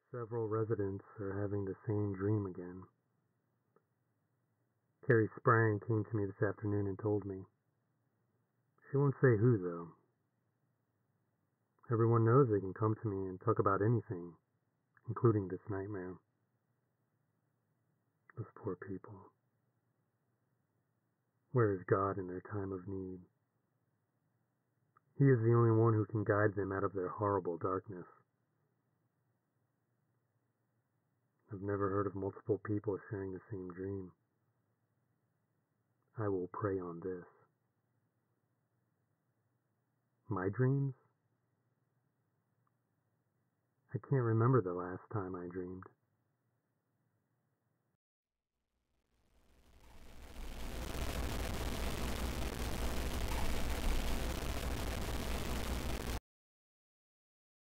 Several residents are having the same dream again. Carrie Sprang came to me this afternoon and told me. She won't say who, though. Everyone knows they can come to me and talk about anything, including this nightmare. Those poor people. Where is God in their time of need? He is the only one who can guide them out of their horrible darkness. I've never heard of multiple people sharing the same dream. I will pray on this. My dreams? I can't remember the last time I dreamed.